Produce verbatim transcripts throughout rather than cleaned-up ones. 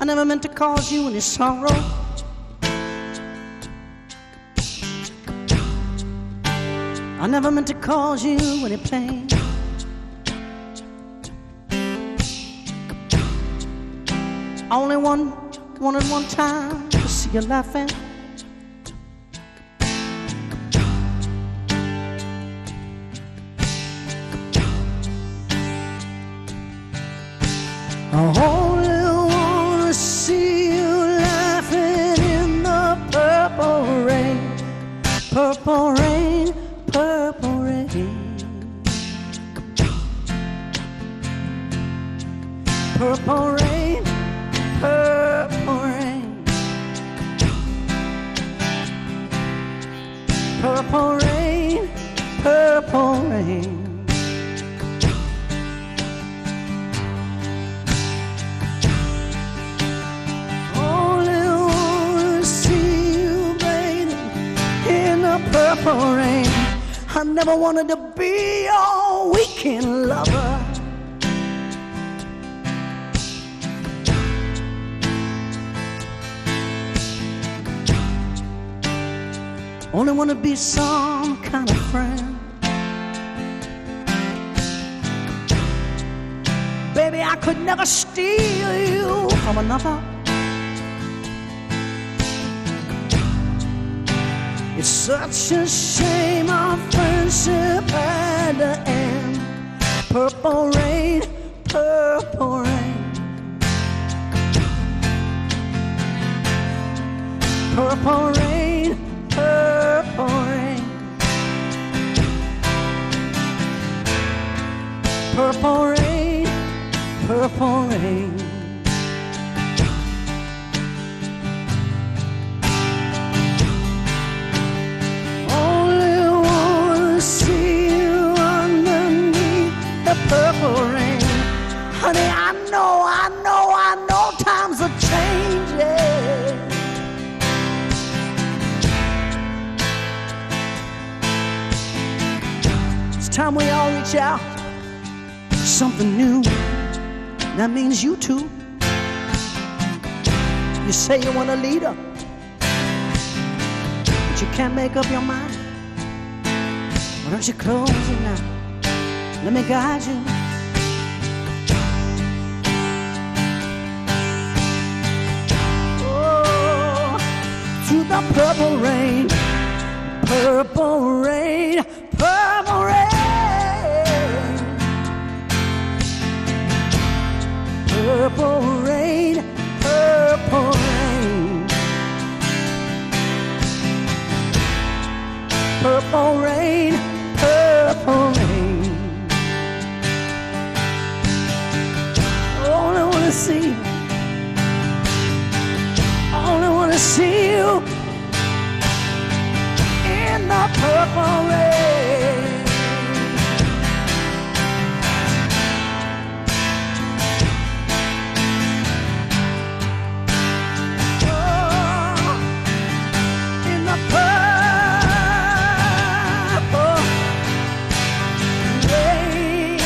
I never meant to cause you any sorrow. I never meant to cause you any pain. I only one, wanted one time to see you laughing. I only wanna see you laughing in the purple rain, purple rain, purple rain, purple rain, purple rain, purple rain, purple rain. Purple rain. I never wanted to be your weekend lover. Only want to be some kind of friend. Baby, I could never steal you from another. It's such a shame our friendship had to end. Purple rain, purple rain, purple rain, purple rain, purple rain, purple rain. Purple rain, honey, I know, I know, I know times are changing. It's time we all reach out for something new. That means you too. You say you want a leader, but you can't make up your mind. Why don't you close it now? Let me guide you. Oh, to the purple rain, purple rain, purple rain, purple rain, purple rain, purple rain, purple rain. All I wanna see, all I wanna see you in the purple rain. Oh, in the purple rain.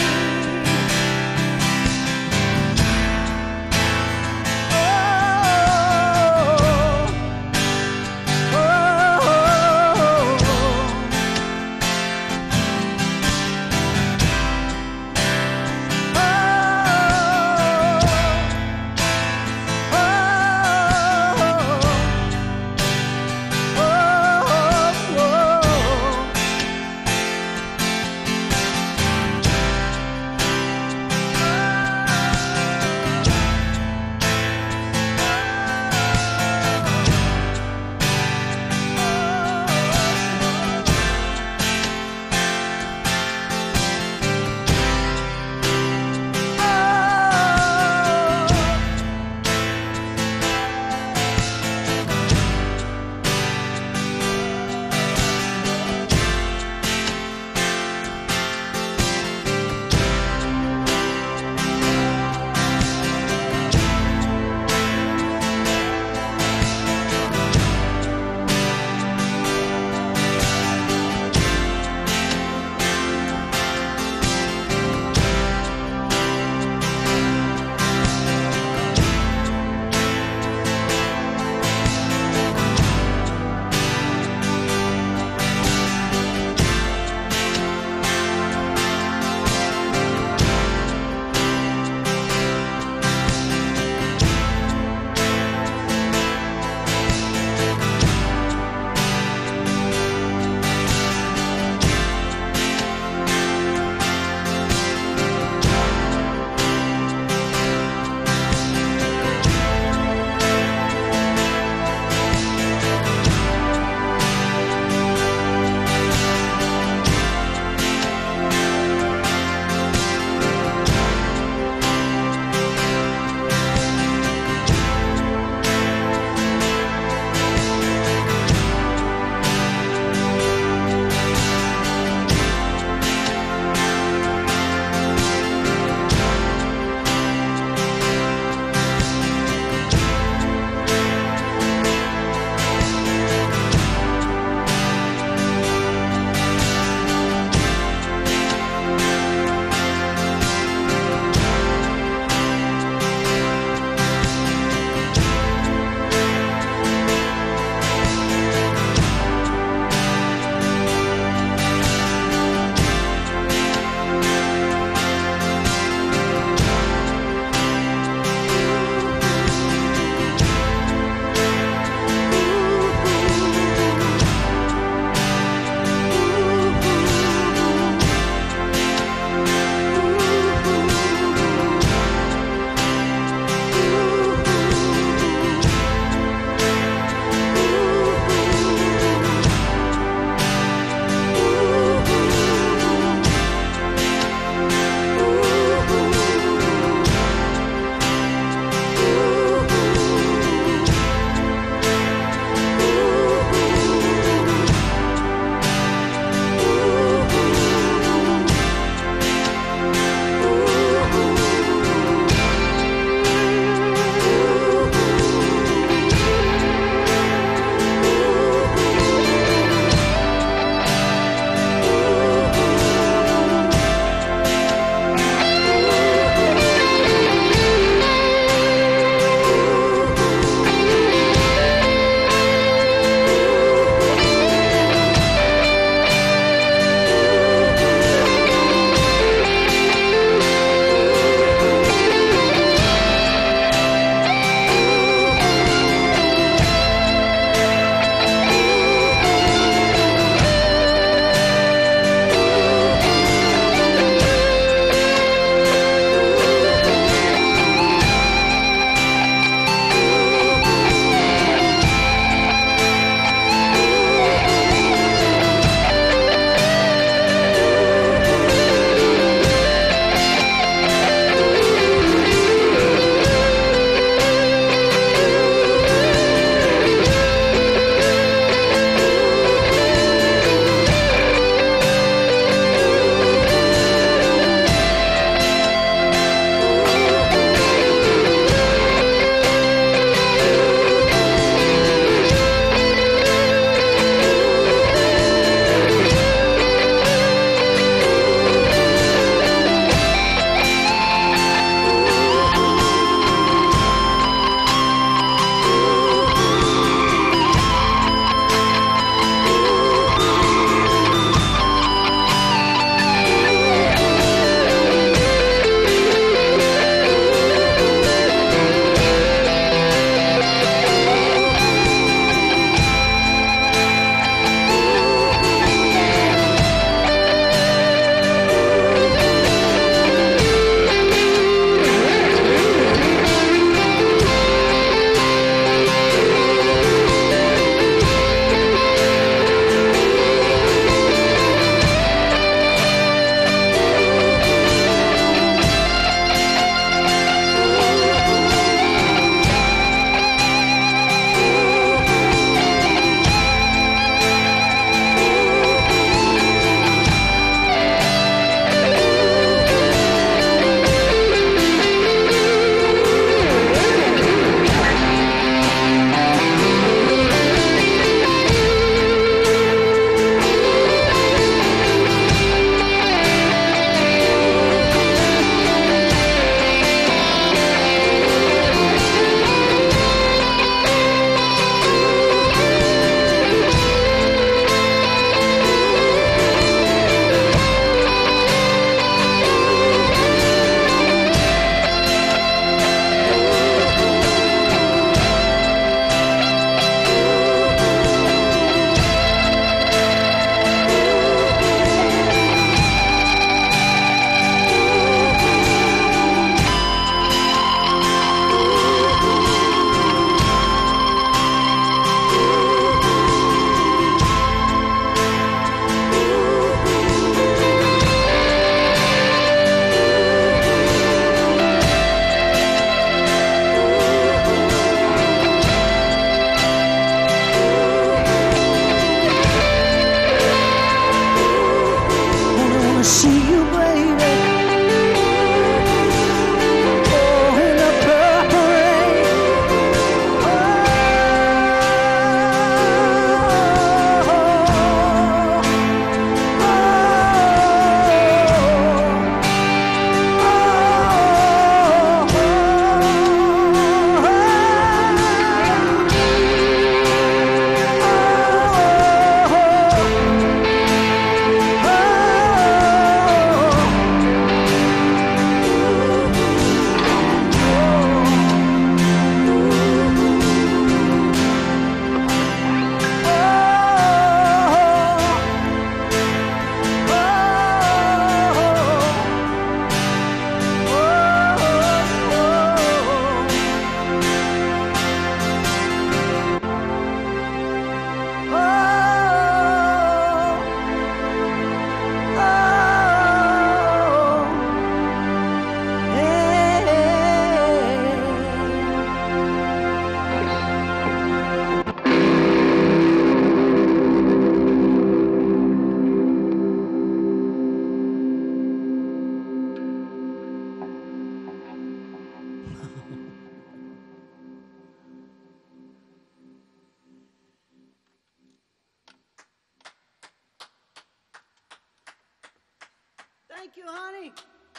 Thank you, honey.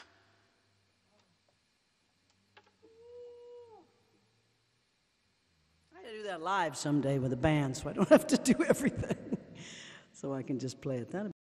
I gotta do that live someday with a band so I don't have to do everything. So I can just play it. That'd